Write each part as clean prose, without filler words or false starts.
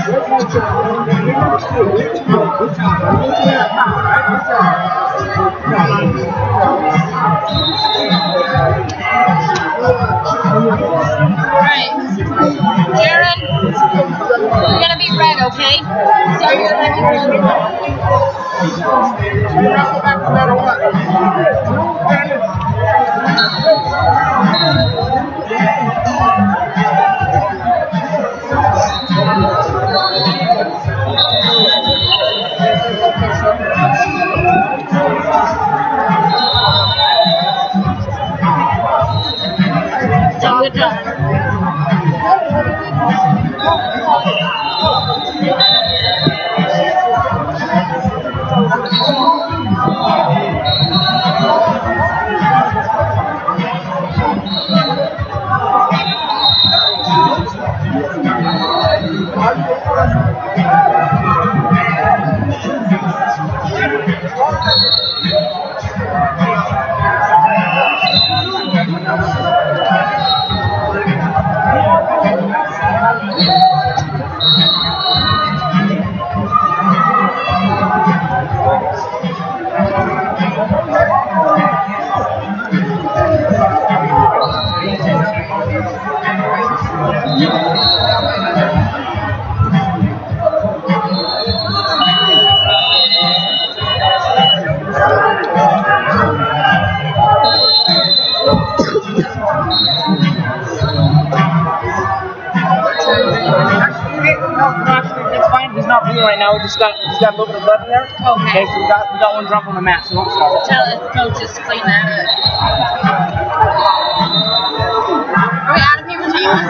Alright. Jaron, you're gonna be red, okay? So you're gonna be red. No matter what. Good job. It's fine. He's not bleeding right now. He's got a little bit of blood in there. Okay. So we got one drop on the mat, so don't stop it. Tell his coaches to clean that up. Are we out of paper towels?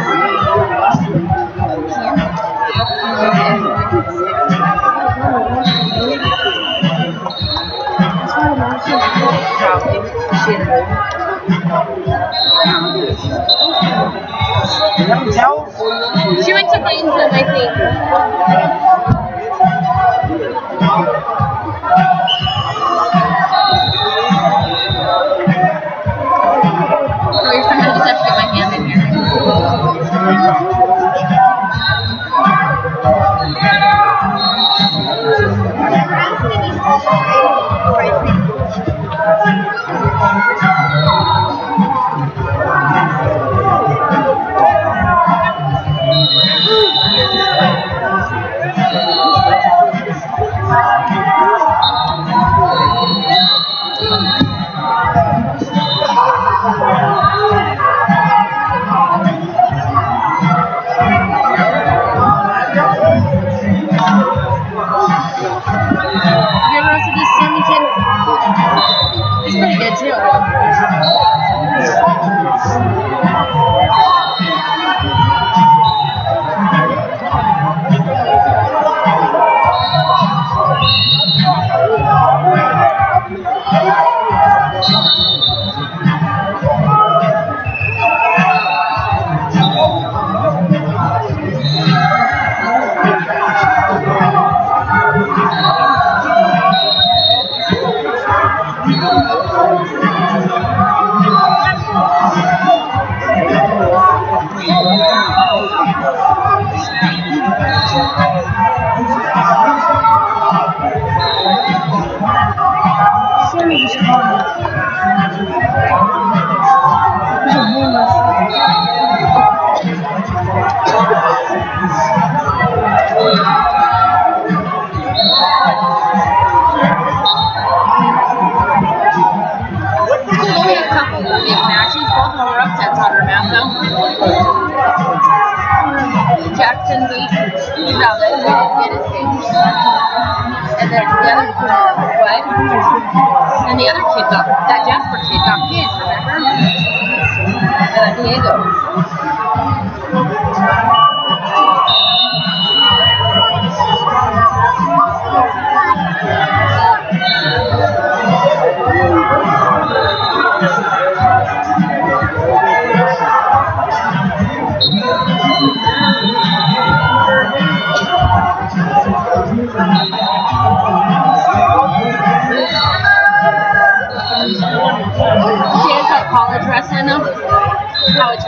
You have any towels? She went to clean them, I think. Oh, you're trying to just have to get my hand in here. It's pretty good too. Jackson beat Dallas in Tennessee. And then the other what? And the other kid got that Jasper kid got his, remember? Diego. She has like college wrestling though. College